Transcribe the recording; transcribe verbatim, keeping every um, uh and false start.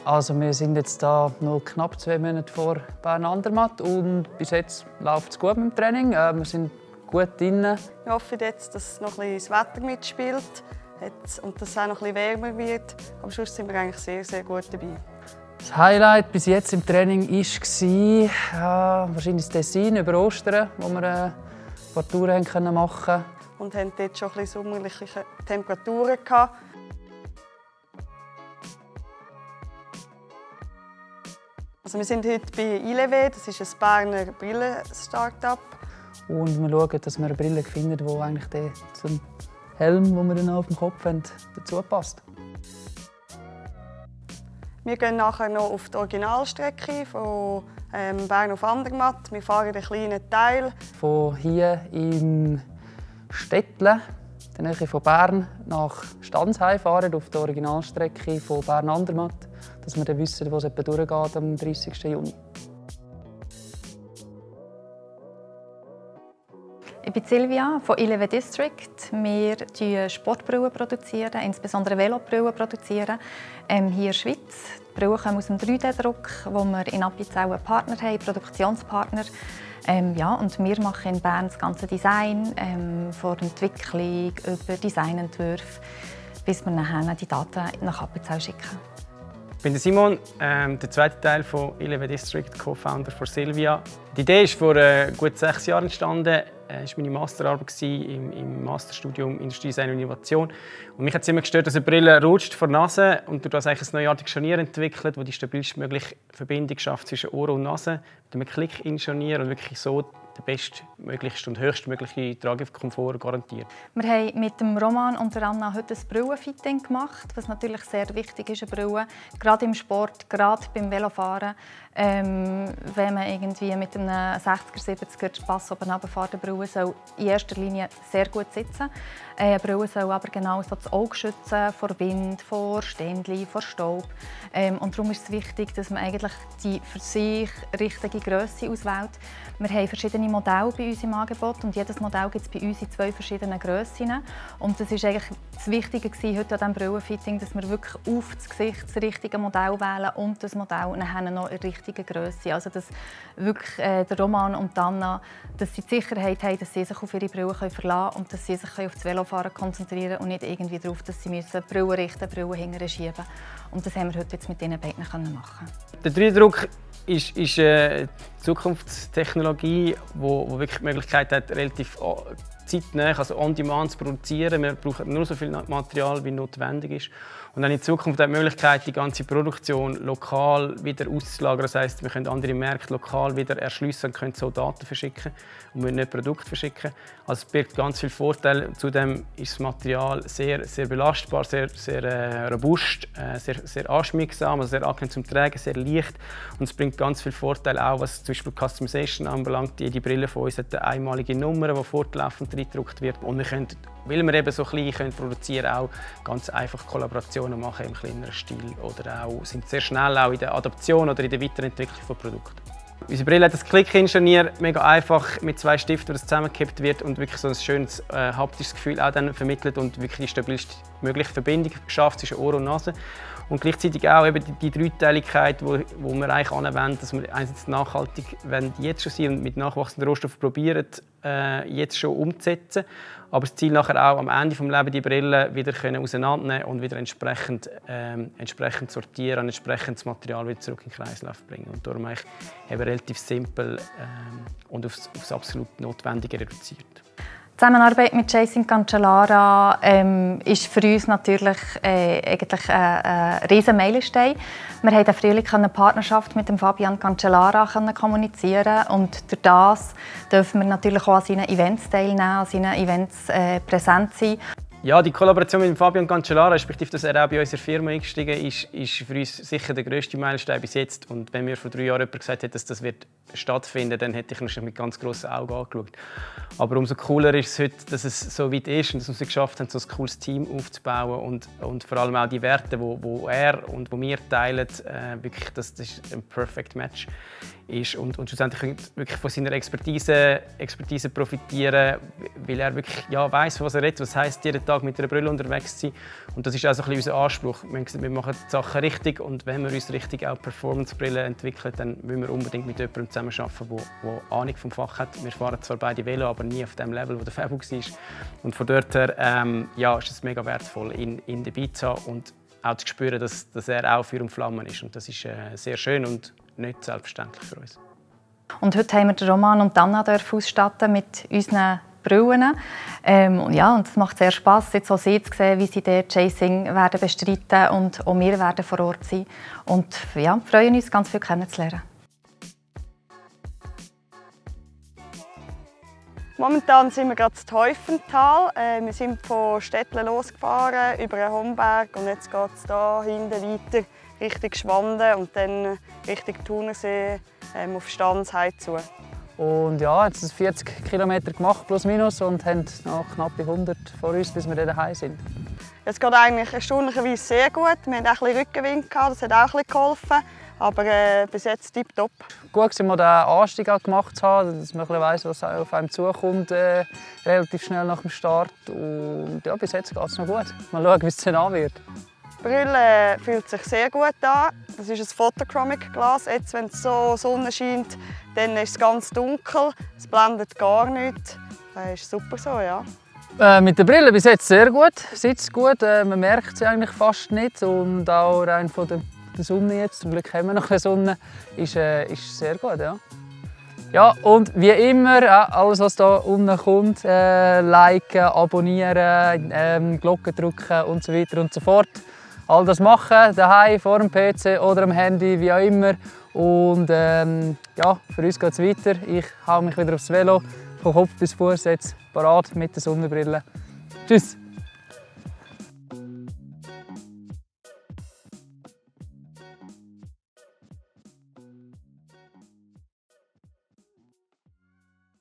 Also wir sind jetzt da noch knapp zwei Monate vor Bern Andermatt und bis jetzt läuft es gut mit dem Training. Äh, wir sind gut drin. Ich hoffe jetzt, dass noch ein bisschen das Wetter mitspielt und dass es auch noch ein bisschen wärmer wird. Aber sonst sind wir eigentlich sehr, sehr gut dabei. Das Highlight bis jetzt im Training war äh, wahrscheinlich das Tessin über Ostern, wo wir äh, ein paar Touren machen konnten. Und hatten dort schon ein bisschen sommerliche Temperaturen gehabt. Also wir sind heute bei Ilevé, das ist ein Berner Brillen-Start-up. Und wir schauen, dass wir eine Brille finden, die eigentlich zum Helm, den wir dann auf dem Kopf haben, dazu passt. Wir gehen nachher noch auf die Originalstrecke von ähm, Bern auf Andermatt. Wir fahren einen kleinen Teil. Von hier in Stettle, in der Nähe von Bern, nach Stansheim fahren auf der Originalstrecke von Bern Andermatt, dass wir dann wissen, wo es etwa durchgeht am dreißigsten Juni. Ich bin Silvia von Ilevé District. Wir produzieren Sportbrillen, insbesondere Velobrillen produzieren, ähm, hier in der Schweiz. Die Brillen kommen aus dem drei D Druck, wo wir in Appenzell einen Partner haben, Produktionspartner. Ähm, ja, und wir machen in Bern das ganze Design, ähm, von der Entwicklung über Designentwürfe, bis wir nachher die Daten nach Appenzell schicken. Ich bin Simon, ähm, der zweite Teil von Ilevé District, Co-Founder von Silvia. Die Idee ist vor äh, gut sechs Jahren entstanden. Es war meine Masterarbeit im, im Masterstudium Industriedesign und Innovation. Und mich hat es immer gestört, dass eine Brille rutscht vor der Nase und durch das eigentlich ein neuartiges Scharnier entwickelt, das die stabilstmögliche Verbindung schafft zwischen Ohr und Nase. Mit einem Klick in Scharnier und wirklich so den bestmöglichsten und höchstmöglichen Tragekomfort garantiert. Wir haben mit dem Roman und der Anna heute ein Brillenfitting gemacht, was natürlich sehr wichtig ist, eine Brille, gerade im Sport, gerade beim Velofahren. Ähm, wenn man irgendwie mit einem sechziger, siebziger Pass oben runterfährt, eine Brille soll in erster Linie sehr gut sitzen. Eine Brille soll aber genau so das Auge schützen vor Wind, vor Ständchen, vor Staub. Ähm, und darum ist es wichtig, dass man eigentlich die für sich richtige Grösse auswählt. Wir haben verschiedene Modelle bei uns im Angebot und jedes Modell gibt es bei uns in zwei verschiedenen Grössen. Und das ist eigentlich das Wichtige heute an diesem Brillenfitting, dass wir wirklich auf das Gesicht das richtige Modell wählen und das Modell nachher noch in der richtigen Grösse. Also dass wirklich äh, der Roman und Anna, dass sie die Sicherheit haben, dass sie sich auf ihre Brille verlassen können und dass sie sich auf das Velofahren konzentrieren und nicht irgendwie darauf, dass sie müssen Brille richten, Brille hinterher schieben. Und das haben wir heute jetzt mit diesen beiden machen. Der drei D Druck ist, ist eine Zukunftstechnologie, die wirklich die Möglichkeit hat, relativ zeitnah, also on demand zu produzieren. Wir brauchen nur so viel Material, wie notwendig ist. Und dann in Zukunft hat die Möglichkeit, die ganze Produktion lokal wieder auszulagern. Das heisst, wir können andere Märkte lokal wieder erschliessen und können so Daten verschicken und müssen nicht Produkte verschicken. Also es birgt ganz viele Vorteile. Zudem ist das Material sehr, sehr belastbar, sehr, sehr äh, robust, äh, sehr, sehr anschmiegsam, also sehr angenehm zum Tragen, sehr leicht. Und es bringt ganz viele Vorteile auch, was zum Beispiel Customization anbelangt. Jede Brille von uns hat eine einmalige Nummer, die fortlaufend reingedruckt wird. Und wir können, weil wir eben so klein können produzieren, auch ganz einfach Kollaborationen machen im kleineren Stil oder auch sind sehr schnell auch in der Adaption oder in der Weiterentwicklung von Produkten. Unsere Brille hat das Klick-In-Scharnier, mega einfach mit zwei Stiften, das zusammengekippt wird und wirklich so ein schönes äh, haptisches Gefühl auch dann vermittelt und wirklich die stabilste mögliche Verbindung schafft zwischen Ohr und Nase. Und gleichzeitig auch eben die, die Dreiteiligkeit, wo, wo wir eigentlich anwenden, dass wir einerseits nachhaltig wollen, jetzt schon sein und mit nachwachsenden Rohstoffen probieren, äh, jetzt schon umzusetzen. Aber das Ziel nachher auch am Ende des Lebens die Brille wieder können auseinandernehmen und wieder entsprechend, ähm, entsprechend sortieren und entsprechend das Material wieder zurück in den Kreislauf bringen. Und darum eigentlich eben relativ simpel ähm, und aufs, aufs absolut Notwendige reduziert. Die Zusammenarbeit mit Jason Cancellara ähm, ist für uns natürlich äh, eigentlich ein, ein riesen Meilenstein. Wir haben im Frühling eine Partnerschaft mit dem Fabian Cancellara kommunizieren und durch das dürfen wir natürlich auch an seinen Events teilnehmen, an seinen Events äh, präsent sein. Ja, die Kollaboration mit dem Fabian Cancellara, respektive dass er auch bei unserer Firma eingestiegen ist, ist für uns sicher der grösste Meilenstein bis jetzt. Und wenn mir vor drei Jahren jemand gesagt hätte, dass das wird stattfinden, dann hätte ich ihn mit ganz grossen Augen angeschaut. Aber umso cooler ist es heute, dass es so weit ist und dass wir es geschafft haben, so ein cooles Team aufzubauen und, und vor allem auch die Werte, die wo, wo er und wo wir teilen, äh, wirklich, dass das ein Perfect Match ist und, und schlussendlich können wirklich von seiner Expertise, Expertise profitieren, weil er wirklich ja, weiss, was er redet, was heisst, jeden Tag Tag mit einer Brille unterwegs zu sein. Und das ist auch so ein bisschen unser Anspruch. Wir haben gesagt, wir machen die Sachen richtig und wenn wir uns richtig auch Performance-Brillen entwickeln, dann müssen wir unbedingt mit jemandem zusammenarbeiten, der, der Ahnung vom Fach hat. Wir fahren zwar beide Velo, aber nie auf dem Level, wo der Fabio war. Und von dort her ähm, ja, ist es mega wertvoll, ihn, ihn dabei zu haben und auch zu spüren, dass, dass er auch Feuer und Flamme ist. Und das ist äh, sehr schön und nicht selbstverständlich für uns. Und heute haben wir den Roman und Anna ausstatten mit unseren Brillen. Ähm, und ja, und es macht sehr Spass, jetzt auch sie zu sehen, wie sie den Chasing werden bestreiten und auch wir werden vor Ort sein. Und ja, freuen uns, ganz viel kennenzulernen. Momentan sind wir gerade in Teufental. Äh, wir sind von Stettlen losgefahren, über den Homberg und jetzt geht es hier hinten weiter Richtung Schwanden und dann Richtung Thunersee ähm, auf Stanzheim zu. Und ja, jetzt sind vierzig Kilometer gemacht, plus minus, und haben noch knapp hundert vor uns, bis wir dann daheim sind. Es geht eigentlich erstaunlicherweise sehr gut. Wir hatten auch ein bisschen Rückenwind, das hat auch ein bisschen geholfen. Aber äh, bis jetzt tipptopp. Gut war, mal den Anstieg gemacht zu haben, dass man weiss, was auf einem zukommt, äh, relativ schnell nach dem Start. Und ja, bis jetzt geht es noch gut. Mal schauen, wie es dann an wird. Die Brille fühlt sich sehr gut an. Das ist ein Photochromic-Glas. Jetzt, wenn es so Sonne scheint, dann ist es ganz dunkel. Es blendet gar nichts. Das ist super so, ja. Äh, mit der Brille bis jetzt sehr gut. Sitzt gut. Äh, man merkt sie eigentlich fast nicht. Und auch rein von der Die Sonne jetzt, zum Glück haben wir noch eine Sonne, ist, äh, ist sehr gut. Ja. Ja, und wie immer, ja, alles was da unten kommt, äh, liken, abonnieren, ähm, Glocke drücken und so weiter und so fort. All das machen, daheim, vor dem P C oder am Handy, wie auch immer. Und ähm, ja, für uns geht es weiter. Ich hau mich wieder aufs Velo, von Kopf bis Fuß jetzt parat mit der Sonnenbrille. Tschüss!